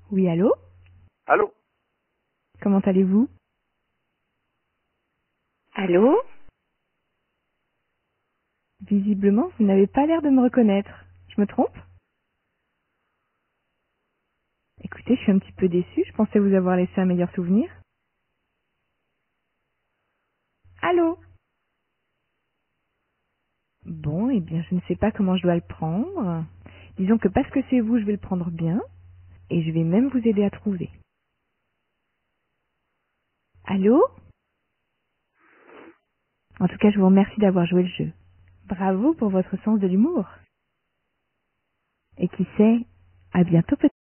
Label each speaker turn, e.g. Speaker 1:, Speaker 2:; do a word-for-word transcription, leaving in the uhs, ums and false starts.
Speaker 1: Oui, allô?
Speaker 2: Allô?
Speaker 1: Comment allez-vous? Allô? Visiblement, vous n'avez pas l'air de me reconnaître. Je me trompe? Écoutez, je suis un petit peu déçue. Je pensais vous avoir laissé un meilleur souvenir. Allô? Bon, eh bien, je ne sais pas comment je dois le prendre. Disons que parce que c'est vous, je vais le prendre bien. Et je vais même vous aider à trouver. Allô? En tout cas, je vous remercie d'avoir joué le jeu. Bravo pour votre sens de l'humour. Et qui sait, à bientôt peut-être.